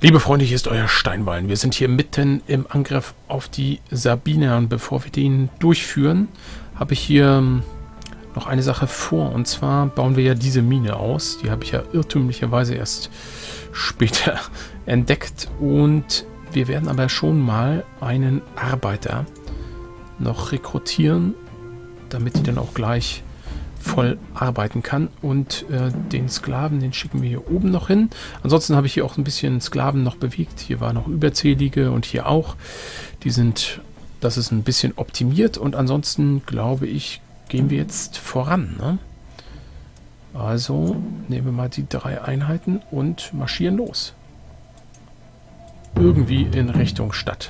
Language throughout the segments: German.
Liebe Freunde, hier ist euer Steinballen. Wir sind hier mitten im Angriff auf die Sabiner. Und bevor wir den durchführen, habe ich hier noch eine Sache vor. Und zwar bauen wir ja diese Mine aus. Die habe ich ja irrtümlicherweise erst später entdeckt. Und wir werden aber schon mal einen Arbeiter noch rekrutieren, damit die dann auch gleich voll arbeiten kann. Und den Sklaven, den schicken wir hier oben noch hin. Ansonsten habe ich hier auch ein bisschen Sklaven noch bewegt. Hier waren noch überzählige und hier auch. Die sind, das ist ein bisschen optimiert. Und ansonsten, glaube ich, gehen wir jetzt voran. Ne? Also nehmen wir mal die 3 Einheiten und marschieren los. Irgendwie in Richtung Stadt.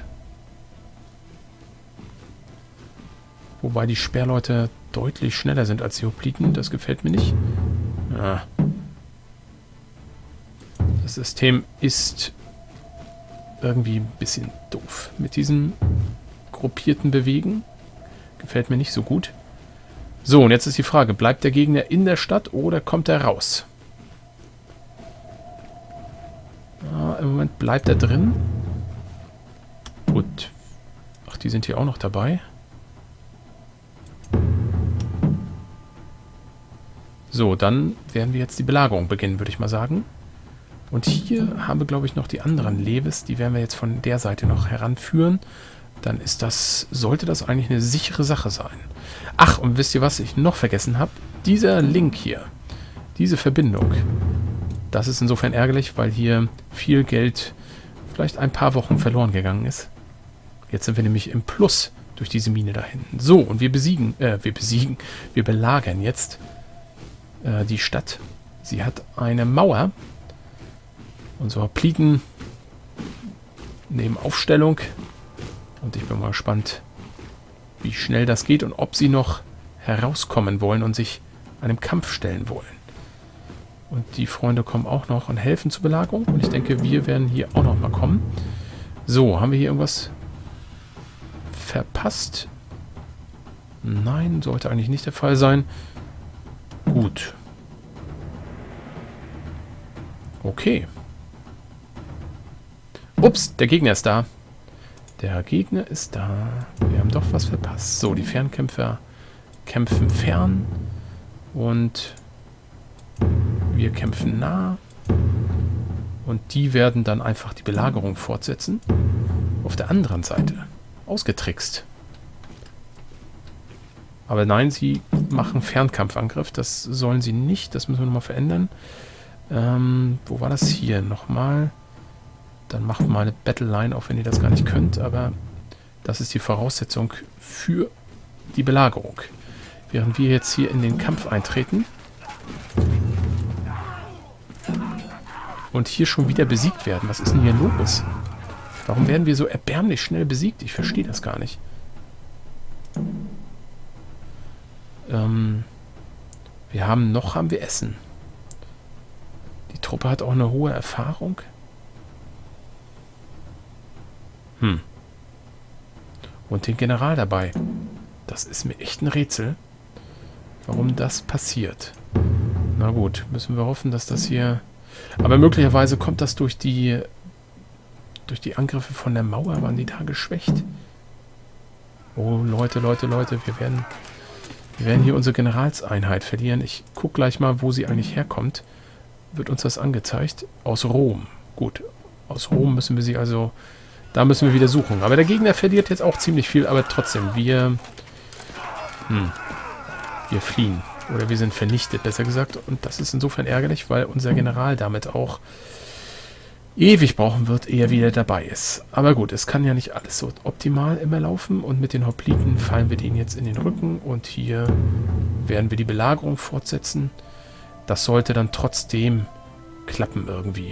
Wobei die Sperrleute deutlich schneller sind als die Hopliten. Das gefällt mir nicht. Ja. Das System ist irgendwie ein bisschen doof. Mit diesem gruppierten Bewegen. Gefällt mir nicht so gut. So, und jetzt ist die Frage, bleibt der Gegner in der Stadt oder kommt er raus? Ja, im Moment bleibt er drin. Gut. Ach, die sind hier auch noch dabei. So, dann werden wir jetzt die Belagerung beginnen, würde ich mal sagen. Und hier haben wir, glaube ich, noch die anderen Leves. Die werden wir jetzt von der Seite noch heranführen. Dann ist das, sollte das eigentlich eine sichere Sache sein. Ach, und wisst ihr, was ich noch vergessen habe? Dieser Link hier, diese Verbindung, das ist insofern ärgerlich, weil hier viel Geld vielleicht ein paar Wochen verloren gegangen ist. Jetzt sind wir nämlich im Plus durch diese Mine da hinten. So, und wir belagern jetzt die Stadt. Sie hat eine Mauer. Unsere Hopliten nehmen Aufstellung. Und ich bin mal gespannt, wie schnell das geht und ob sie noch herauskommen wollen und sich einem Kampf stellen wollen. Und die Freunde kommen auch noch und helfen zur Belagerung. Und ich denke, wir werden hier auch noch mal kommen. So, haben wir hier irgendwas verpasst? Nein, sollte eigentlich nicht der Fall sein. Gut. Okay. Ups, der Gegner ist da. Der Gegner ist da. Wir haben doch was verpasst. So, die Fernkämpfer kämpfen fern. Und wir kämpfen nah. Und die werden dann einfach die Belagerung fortsetzen. Auf der anderen Seite. Ausgetrickst. Aber nein, sie machen Fernkampfangriff. Das sollen sie nicht. Das müssen wir nochmal verändern. Wo war das hier? Nochmal. Dann macht mal eine Battle Line, auch wenn ihr das gar nicht könnt. Aber das ist die Voraussetzung für die Belagerung. Während wir jetzt hier in den Kampf eintreten. Und hier schon wieder besiegt werden. Was ist denn hier los? Warum werden wir so erbärmlich schnell besiegt? Ich verstehe das gar nicht. Haben wir Essen. Die Truppe hat auch eine hohe Erfahrung. Und den General dabei. Das ist mir echt ein Rätsel, warum das passiert. Na gut, müssen wir hoffen, dass das hier... Aber möglicherweise kommt das durch die Angriffe von der Mauer. Waren die da geschwächt? Oh, Leute, wir werden hier unsere Generalseinheit verlieren. Ich gucke gleich mal, wo sie eigentlich herkommt. Wird uns das angezeigt? Aus Rom. Gut, aus Rom müssen wir sie also... Da müssen wir wieder suchen. Aber der Gegner verliert jetzt auch ziemlich viel, aber trotzdem, wir fliehen. Oder wir sind vernichtet, besser gesagt. Und das ist insofern ärgerlich, weil unser General damit auch ewig brauchen wird, ehe er wieder dabei ist. Aber gut, es kann ja nicht alles so optimal immer laufen. Und mit den Hopliten fallen wir denen jetzt in den Rücken. Und hier werden wir die Belagerung fortsetzen. Das sollte dann trotzdem klappen irgendwie.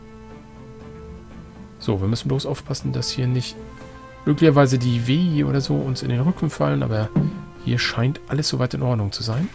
So, wir müssen bloß aufpassen, dass hier nicht möglicherweise die Weh oder so uns in den Rücken fallen, aber hier scheint alles soweit in Ordnung zu sein.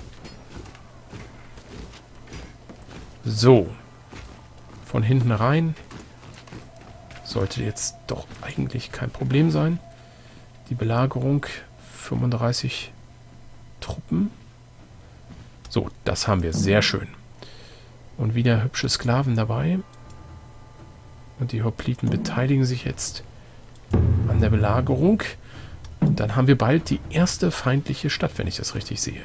So, von hinten rein. Sollte jetzt doch eigentlich kein Problem sein. Die Belagerung, 35 Truppen. So, das haben wir, sehr schön. Und wieder hübsche Sklaven dabei. Und die Hopliten beteiligen sich jetzt an der Belagerung. Und dann haben wir bald die erste feindliche Stadt, wenn ich das richtig sehe.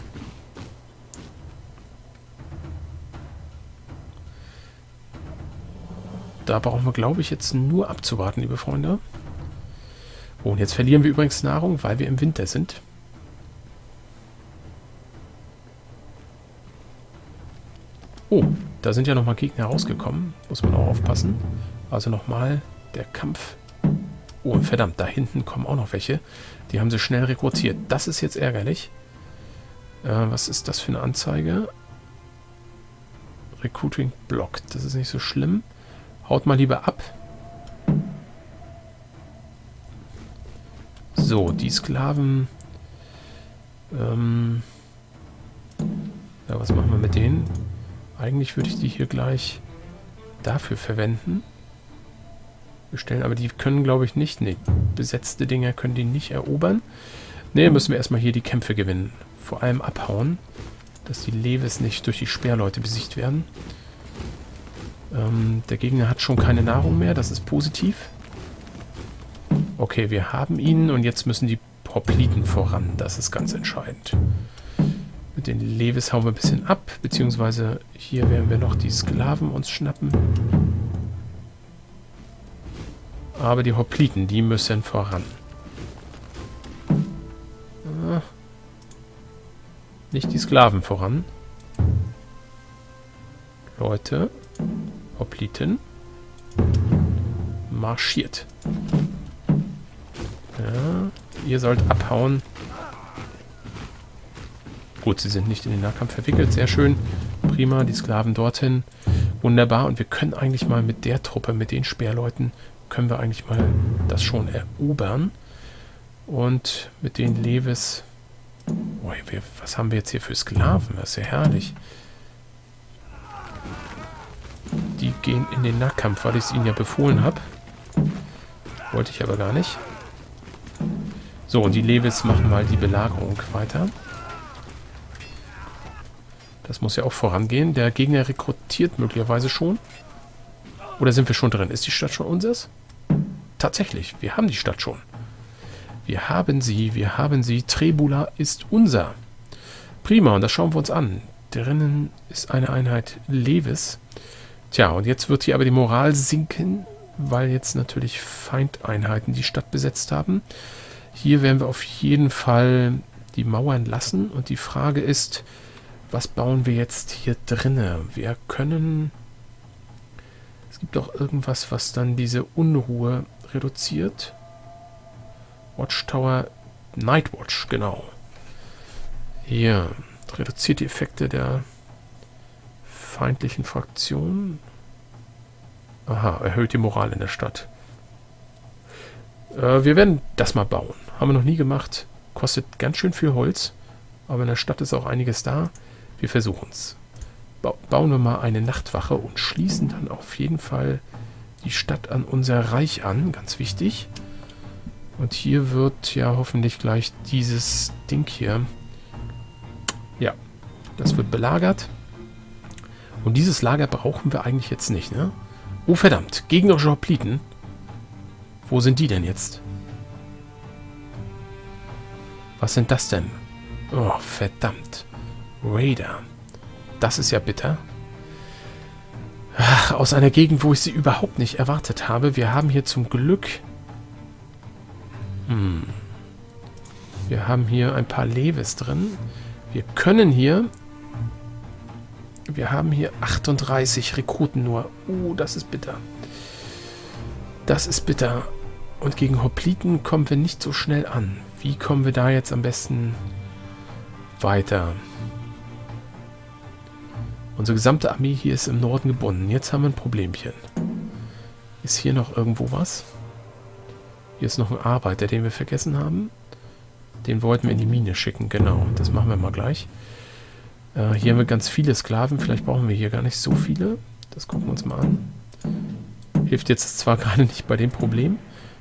Da brauchen wir, glaube ich, jetzt nur abzuwarten, liebe Freunde. Oh, und jetzt verlieren wir übrigens Nahrung, weil wir im Winter sind. Oh, da sind ja nochmal Gegner rausgekommen. Muss man auch aufpassen. Also nochmal der Kampf. Oh, verdammt, da hinten kommen auch noch welche. Die haben sie schnell rekrutiert. Das ist jetzt ärgerlich. Was ist das für eine Anzeige? Recruiting blocked. Das ist nicht so schlimm. Haut mal lieber ab. So, die Sklaven. Ja, was machen wir mit denen? Eigentlich würde ich die hier gleich dafür verwenden. Bestellen, aber die können, glaube ich, nicht. Ne, besetzte Dinger können die nicht erobern. Ne, müssen wir erstmal hier die Kämpfe gewinnen. Vor allem abhauen, dass die Leves nicht durch die Speerleute besiegt werden. Der Gegner hat schon keine Nahrung mehr, das ist positiv. Okay, wir haben ihn und jetzt müssen die Hopliten voran. Das ist ganz entscheidend. Mit den Leves hauen wir ein bisschen ab, beziehungsweise hier werden wir noch die Sklaven uns schnappen. Aber die Hopliten, die müssen voran. Nicht die Sklaven voran. Leute, Hopliten, marschiert. Ja, ihr sollt abhauen. Gut, sie sind nicht in den Nahkampf verwickelt. Sehr schön. Prima, die Sklaven dorthin. Wunderbar. Und wir können eigentlich mal mit der Truppe, mit den Speerleuten, können wir eigentlich mal das schon erobern. Und mit den Leves... Oh, was haben wir jetzt hier für Sklaven? Das ist ja herrlich. Die gehen in den Nahkampf, weil ich es ihnen ja befohlen habe. Wollte ich aber gar nicht. So, und die Leves machen mal die Belagerung weiter. Das muss ja auch vorangehen. Der Gegner rekrutiert möglicherweise schon. Oder sind wir schon drin? Ist die Stadt schon unseres? Tatsächlich, wir haben die Stadt schon. Wir haben sie. Trebula ist unser. Prima, und das schauen wir uns an. Drinnen ist eine Einheit Leves. Tja, und jetzt wird hier aber die Moral sinken, weil jetzt natürlich Feindeinheiten die Stadt besetzt haben. Hier werden wir auf jeden Fall die Mauern lassen. Und die Frage ist, was bauen wir jetzt hier drinnen? Wir können... Es gibt doch irgendwas, was dann diese Unruhe reduziert. Watchtower, Nightwatch, genau. Hier, reduziert die Effekte der feindlichen Fraktion. Aha, erhöht die Moral in der Stadt. Wir werden das mal bauen. Haben wir noch nie gemacht. Kostet ganz schön viel Holz. Aber in der Stadt ist auch einiges da. Wir versuchen es. Bauen wir mal eine Nachtwache und schließen dann auf jeden Fall die Stadt an unser Reich an. Ganz wichtig. Und hier wird ja hoffentlich gleich dieses Ding hier. Ja, das wird belagert. Und dieses Lager brauchen wir eigentlich jetzt nicht, ne? Oh, verdammt. Gegnerische Hopliten. Wo sind die denn jetzt? Was sind das denn? Oh, verdammt. Raider. Das ist ja bitter. Ach, aus einer Gegend, wo ich sie überhaupt nicht erwartet habe. Wir haben hier zum Glück... Wir haben hier ein paar Leves drin. Wir können hier... Wir haben hier 38 Rekruten nur. Das ist bitter. Das ist bitter. Und gegen Hopliten kommen wir nicht so schnell an. Wie kommen wir da jetzt am besten weiter? Unsere gesamte Armee hier ist im Norden gebunden. Jetzt haben wir ein Problemchen. Ist hier noch irgendwo was? Hier ist noch ein Arbeiter, den wir vergessen haben. Den wollten wir in die Mine schicken. Genau, das machen wir mal gleich. Hier haben wir ganz viele Sklaven. Vielleicht brauchen wir hier gar nicht so viele. Das gucken wir uns mal an. Hilft jetzt zwar gerade nicht bei dem Problem.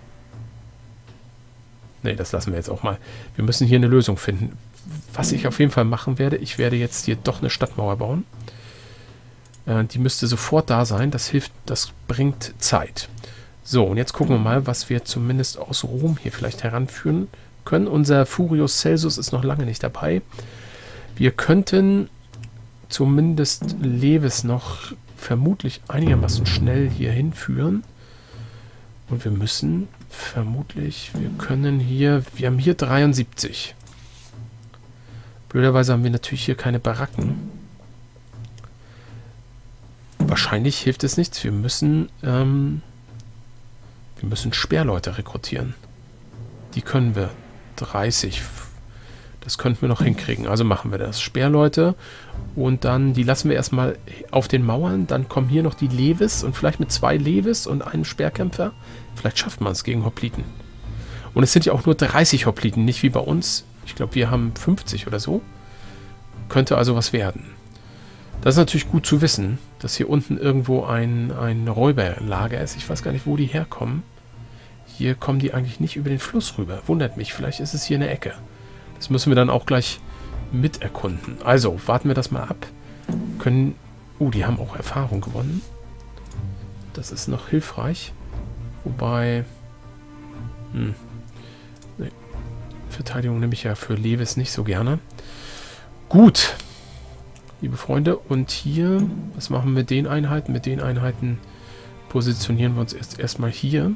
Ne, das lassen wir jetzt auch mal. Wir müssen hier eine Lösung finden. Was ich auf jeden Fall machen werde, ich werde jetzt hier doch eine Stadtmauer bauen. Die müsste sofort da sein. Das hilft, das bringt Zeit. So, und jetzt gucken wir mal, was wir zumindest aus Rom hier vielleicht heranführen können. Unser Furius Celsus ist noch lange nicht dabei. Wir könnten zumindest Lewis noch vermutlich einigermaßen schnell hier hinführen. Und wir müssen vermutlich, wir haben hier 73. Blöderweise haben wir natürlich hier keine Baracken. Wahrscheinlich hilft es nichts. Wir müssen Speerleute rekrutieren. Die können wir. 30. Das könnten wir noch hinkriegen. Also machen wir das. Speerleute. Und dann, die lassen wir erstmal auf den Mauern. Dann kommen hier noch die Lewis. Und vielleicht mit 2 Lewis und einem Speerkämpfer. Vielleicht schafft man es gegen Hopliten. Und es sind ja auch nur 30 Hopliten. Nicht wie bei uns. Ich glaube, wir haben 50 oder so. Könnte also was werden. Das ist natürlich gut zu wissen, dass hier unten irgendwo ein Räuberlager ist. Ich weiß gar nicht, wo die herkommen. Hier kommen die eigentlich nicht über den Fluss rüber. Wundert mich, vielleicht ist es hier eine Ecke. Das müssen wir dann auch gleich mit erkunden. Also, warten wir das mal ab. Die haben auch Erfahrung gewonnen. Das ist noch hilfreich. Wobei... Nee. Verteidigung nehme ich ja für Lewis nicht so gerne. Gut. Liebe Freunde, und hier, was machen wir mit den Einheiten? Mit den Einheiten positionieren wir uns erstmal hier.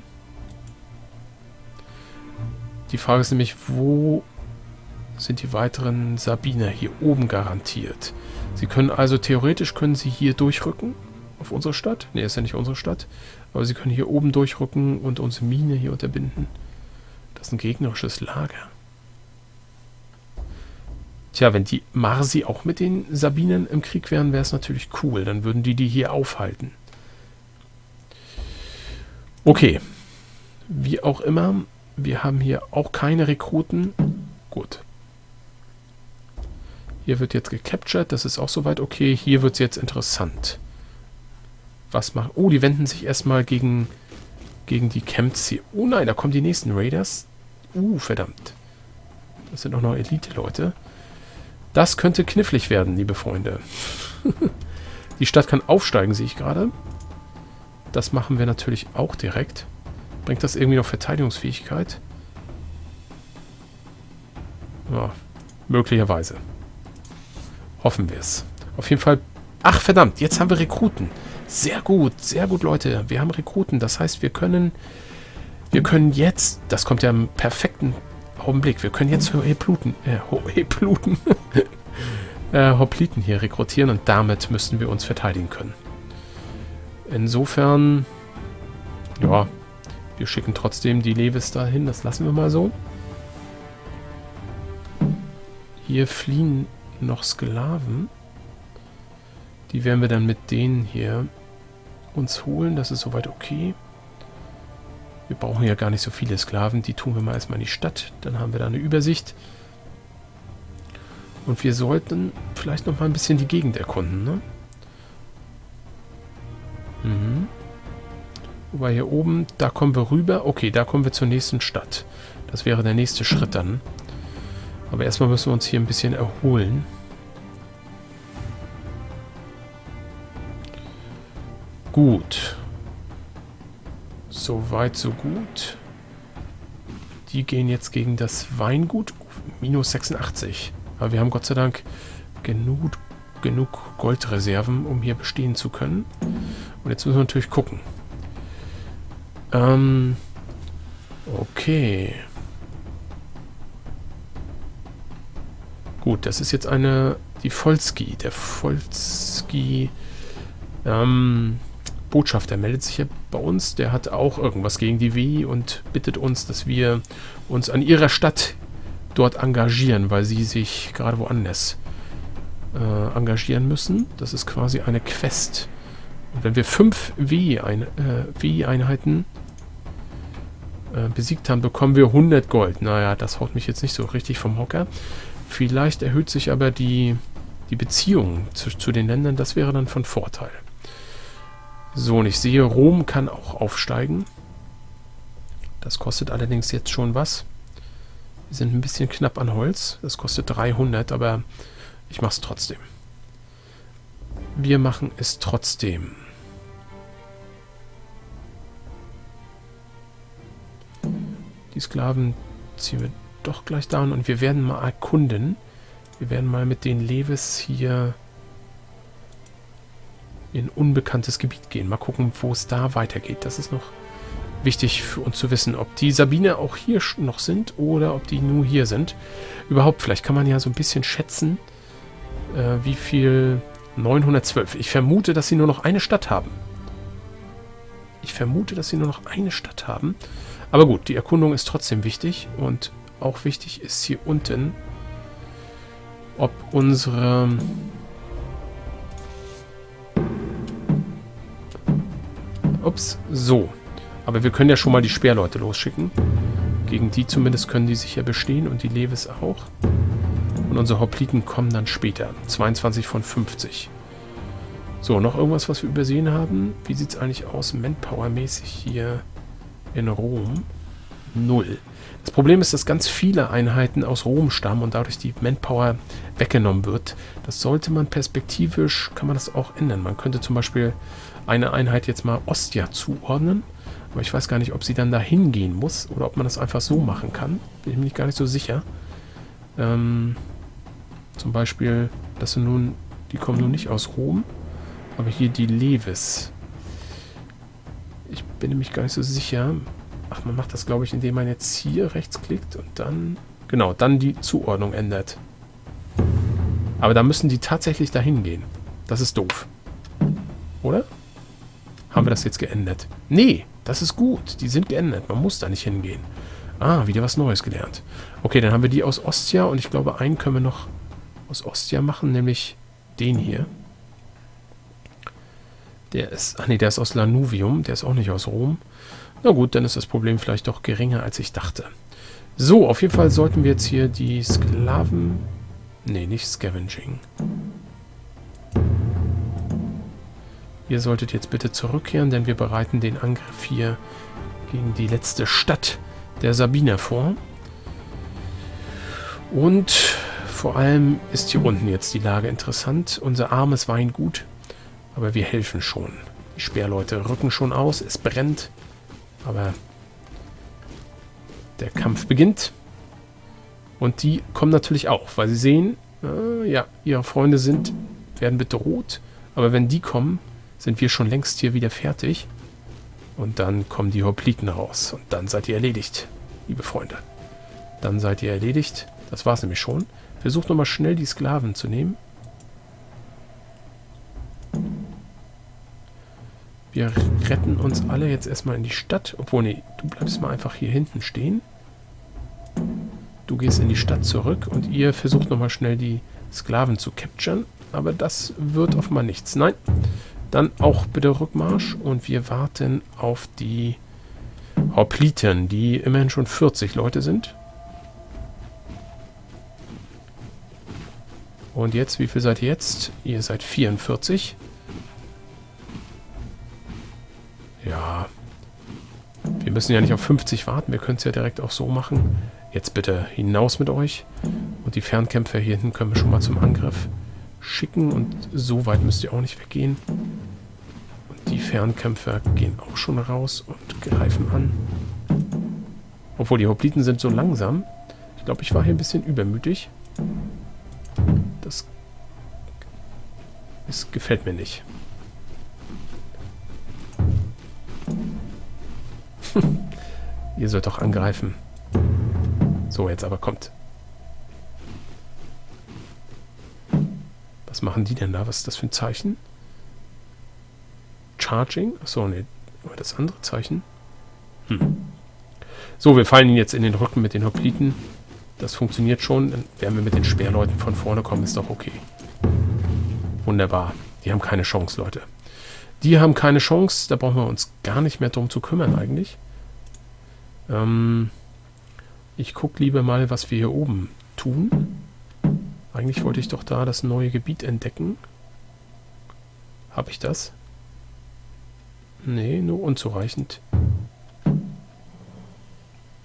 Die Frage ist nämlich, wo sind die weiteren Sabiner? Hier oben garantiert. Sie können also, theoretisch können sie hier durchrücken auf unsere Stadt. Ne, ist ja nicht unsere Stadt. Aber sie können hier oben durchrücken und unsere Mine hier unterbinden. Das ist ein gegnerisches Lager. Tja, wenn die Marsi auch mit den Sabinen im Krieg wären, wäre es natürlich cool. Dann würden die hier aufhalten. Okay. Wie auch immer, wir haben hier auch keine Rekruten. Gut. Hier wird jetzt gecaptured. Das ist auch soweit okay. Hier wird es jetzt interessant. Was machen... Oh, die wenden sich erstmal gegen die Camps hier. Oh nein, da kommen die nächsten Raiders. Verdammt. Das sind auch noch Elite-Leute. Das könnte knifflig werden, liebe Freunde. Die Stadt kann aufsteigen, sehe ich gerade. Das machen wir natürlich auch direkt. Bringt das irgendwie noch Verteidigungsfähigkeit? Ja, möglicherweise. Hoffen wir es. Auf jeden Fall... Ach, verdammt, jetzt haben wir Rekruten. Sehr gut, Leute. Wir haben Rekruten. Das heißt, wir können jetzt... Das kommt ja im perfekten Augenblick. Wir können jetzt Hopliten hier rekrutieren und damit müssten wir uns verteidigen können. Insofern, ja, wir schicken trotzdem die Lewis dahin. Das lassen wir mal so. Hier fliehen noch Sklaven. Die werden wir dann mit denen hier uns holen. Das ist soweit okay. Wir brauchen ja gar nicht so viele Sklaven. Die tun wir mal erstmal in die Stadt. Dann haben wir da eine Übersicht. Und wir sollten vielleicht noch mal ein bisschen die Gegend erkunden, ne? Wobei hier oben, da kommen wir rüber. Okay, da kommen wir zur nächsten Stadt. Das wäre der nächste Schritt dann. Aber erstmal müssen wir uns hier ein bisschen erholen. Gut. Soweit, so gut. Die gehen jetzt gegen das Weingut. Minus 86. Aber wir haben Gott sei Dank genug Goldreserven, um hier bestehen zu können. Und jetzt müssen wir natürlich gucken. Okay. Gut, das ist jetzt die Volski. Der Volski Botschafter meldet sich ja bei uns. Der hat auch irgendwas gegen die W und bittet uns, dass wir uns an ihrer Stadt dort engagieren, weil sie sich gerade woanders engagieren müssen. Das ist quasi eine Quest. Und wenn wir 5 W-Einheiten besiegt haben, bekommen wir 100 Gold. Naja, das haut mich jetzt nicht so richtig vom Hocker. Vielleicht erhöht sich aber die Beziehung zu den Ländern. Das wäre dann von Vorteil. So, und ich sehe, Rom kann auch aufsteigen. Das kostet allerdings jetzt schon was. Wir sind ein bisschen knapp an Holz. Das kostet 300, aber ich mache es trotzdem. wir machen es trotzdem. Die Sklaven ziehen wir doch gleich down und wir werden mal erkunden. Wir werden mal mit den Leves hier in unbekanntes Gebiet gehen. Mal gucken, wo es da weitergeht. Das ist noch wichtig für uns zu wissen, ob die Sabiner auch hier noch sind oder ob die nur hier sind. Überhaupt, vielleicht kann man ja so ein bisschen schätzen, wie viel... 912. Ich vermute, dass sie nur noch eine Stadt haben. Aber gut, die Erkundung ist trotzdem wichtig. Und auch wichtig ist hier unten, ob unsere... Ups, so. Aber wir können ja schon mal die Speerleute losschicken. Gegen die zumindest können die sicher bestehen und die Leves auch. Und unsere Hopliten kommen dann später. 22 von 50. So, noch irgendwas, was wir übersehen haben? Wie sieht es eigentlich aus, Manpower-mäßig hier in Rom? 0. Das Problem ist, dass ganz viele Einheiten aus Rom stammen und dadurch die Manpower weggenommen wird. Das sollte man perspektivisch, kann man das auch ändern. Man könnte zum Beispiel eine Einheit jetzt mal Ostia zuordnen. Aber ich weiß gar nicht, ob sie dann dahin gehen muss oder ob man das einfach so machen kann. Bin ich mir gar nicht so sicher. Zum Beispiel, das sind nun, die kommen nun nicht aus Rom, aber hier die Leves. Ich bin nämlich gar nicht so sicher. Ach, man macht das, glaube ich, indem man jetzt hier rechts klickt und dann, genau, dann die Zuordnung ändert. Aber da müssen die tatsächlich dahin gehen. Das ist doof. Oder? Haben wir das jetzt geändert? Nee, das ist gut. Die sind geändert. Man muss da nicht hingehen. Ah, wieder was Neues gelernt. Okay, dann haben wir die aus Ostia und ich glaube, einen können wir noch aus Ostia machen, nämlich den hier. Der ist, ach nee, der ist aus Lanuvium, der ist auch nicht aus Rom. Na gut, dann ist das Problem vielleicht doch geringer, als ich dachte. So, auf jeden Fall sollten wir jetzt hier die Sklaven... Nee, nicht Scavenging. Ihr solltet jetzt bitte zurückkehren, denn wir bereiten den Angriff hier gegen die letzte Stadt der Sabiner vor. Und vor allem ist hier unten jetzt die Lage interessant. Unser armes Weingut, aber wir helfen schon. Die Speerleute rücken schon aus, es brennt, aber der Kampf beginnt. Und die kommen natürlich auch, weil sie sehen, ja, ihre Freunde werden bedroht, aber wenn die kommen, sind wir schon längst hier wieder fertig. Und dann kommen die Hopliten raus. Und dann seid ihr erledigt, liebe Freunde. Dann seid ihr erledigt. Das war's nämlich schon. Versucht nochmal schnell die Sklaven zu nehmen. Wir retten uns alle jetzt erstmal in die Stadt. Obwohl, nee, du bleibst mal einfach hier hinten stehen. Du gehst in die Stadt zurück und ihr versucht nochmal schnell die Sklaven zu capturen. Aber das wird offenbar nichts. Nein. Dann auch bitte Rückmarsch und wir warten auf die Hopliten, die immerhin schon 40 Leute sind. Und jetzt, wie viel seid ihr jetzt? Ihr seid 44. Ja. Wir müssen ja nicht auf 50 warten, wir können es ja direkt auch so machen. Jetzt bitte hinaus mit euch. Und die Fernkämpfer hier hinten können wir schon mal zum Angriff schicken und so weit müsst ihr auch nicht weggehen. Und die Fernkämpfer gehen auch schon raus und greifen an. Obwohl die Hopliten sind so langsam. Ich glaube, ich war hier ein bisschen übermütig. Das gefällt mir nicht. Ihr sollt doch angreifen. So, jetzt aber kommt. Was machen die denn da? Was ist das für ein Zeichen? Charging? Achso, ne. Das andere Zeichen. So, wir fallen ihnen jetzt in den Rücken mit den Hopliten. Das funktioniert schon. Dann werden wir mit den Speerleuten von vorne kommen. Ist doch okay. Wunderbar. Die haben keine Chance, Leute. Die haben keine Chance. Da brauchen wir uns gar nicht mehr drum zu kümmern eigentlich. Ich gucke lieber mal, was wir hier oben tun. Eigentlich wollte ich doch da das neue Gebiet entdecken. Habe ich das? Nee, nur unzureichend.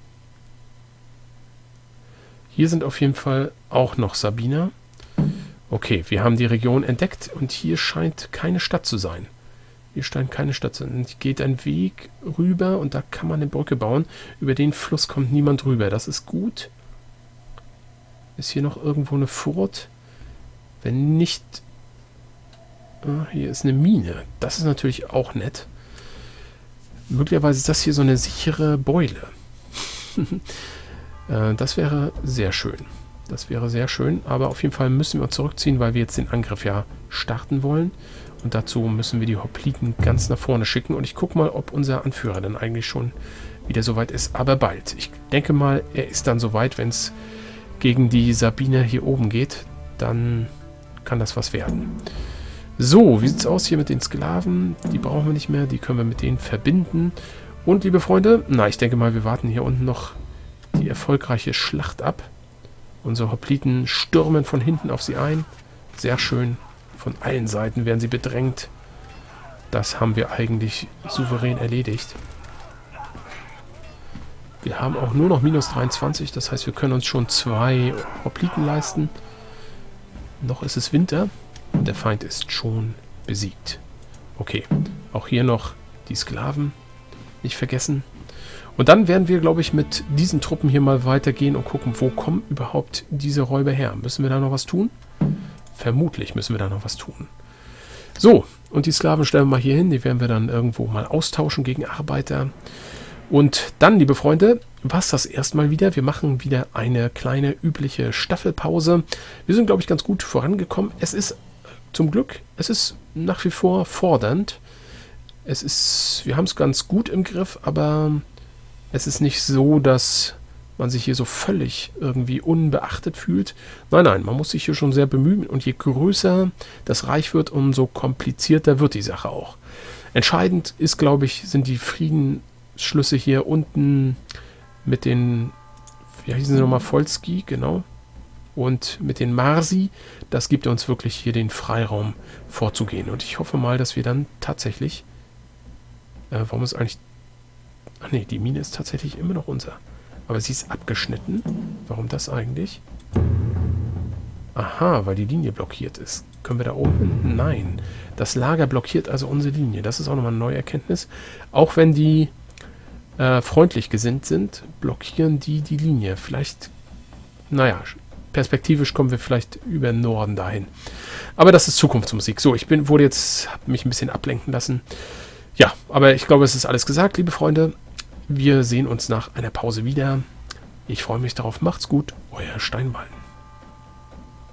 Hier sind auf jeden Fall auch noch Sabiner. Okay, wir haben die Region entdeckt und hier scheint keine Stadt zu sein. Hier scheint keine Stadt zu sein. Es geht ein Weg rüber und da kann man eine Brücke bauen. Über den Fluss kommt niemand rüber. Das ist gut. Ist hier noch irgendwo eine Furt? Wenn nicht... hier ist eine Mine. Das ist natürlich auch nett. Möglicherweise ist das hier so eine sichere Beule. Das wäre sehr schön. Das wäre sehr schön. Aber auf jeden Fall müssen wir uns zurückziehen, weil wir jetzt den Angriff ja starten wollen. Und dazu müssen wir die Hopliten ganz nach vorne schicken. Und ich gucke mal, ob unser Anführer dann eigentlich schon wieder soweit ist. Aber bald. Ich denke mal, er ist dann soweit, wenn es gegen die Sabiner hier oben geht. Dann kann das was werden. So, wie sieht es aus hier mit den Sklaven? Die brauchen wir nicht mehr. Die können wir mit denen verbinden. Und, liebe Freunde, na, ich denke mal, wir warten hier unten noch die erfolgreiche Schlacht ab. Unsere Hopliten stürmen von hinten auf sie ein. Sehr schön. Von allen Seiten werden sie bedrängt. Das haben wir eigentlich souverän erledigt. Wir haben auch nur noch minus 23. Das heißt, wir können uns schon 2 Hopliten leisten. Noch ist es Winter. Und der Feind ist schon besiegt. Okay. Auch hier noch die Sklaven. Nicht vergessen. Und dann werden wir, glaube ich, mit diesen Truppen hier mal weitergehen und gucken, wo kommen überhaupt diese Räuber her. Müssen wir da noch was tun? Vermutlich müssen wir da noch was tun. So, und die Sklaven stellen wir mal hier hin. Die werden wir dann irgendwo mal austauschen gegen Arbeiter. Und dann, liebe Freunde, war es das erstmal wieder. Wir machen wieder eine kleine übliche Staffelpause. Wir sind, glaube ich, ganz gut vorangekommen. Es ist zum Glück, es ist nach wie vor fordernd. Wir haben es ganz gut im Griff, aber es ist nicht so, dass man sich hier so völlig irgendwie unbeachtet fühlt. Nein, nein, man muss sich hier schon sehr bemühen und je größer das Reich wird, umso komplizierter wird die Sache auch. Entscheidend ist, glaube ich, sind die Friedensschlüsse hier unten mit den, wie hießen sie nochmal, Volski, genau, und mit den Marsi. Das gibt uns wirklich hier den Freiraum vorzugehen und ich hoffe mal, dass wir dann tatsächlich, warum ist eigentlich, ach nee, die Mine ist tatsächlich immer noch unser. Aber sie ist abgeschnitten. Warum das eigentlich? Aha, weil die Linie blockiert ist. Können wir da oben hin? Nein. Das Lager blockiert also unsere Linie. Das ist auch nochmal eine neue Erkenntnis. Auch wenn die freundlich gesinnt sind, blockieren die Linie. Vielleicht, naja, perspektivisch kommen wir vielleicht über den Norden dahin. Aber das ist Zukunftsmusik. So, ich habe mich ein bisschen ablenken lassen. Ja, aber ich glaube, es ist alles gesagt, liebe Freunde. Wir sehen uns nach einer Pause wieder. Ich freue mich darauf. Macht's gut. Euer Steinballen.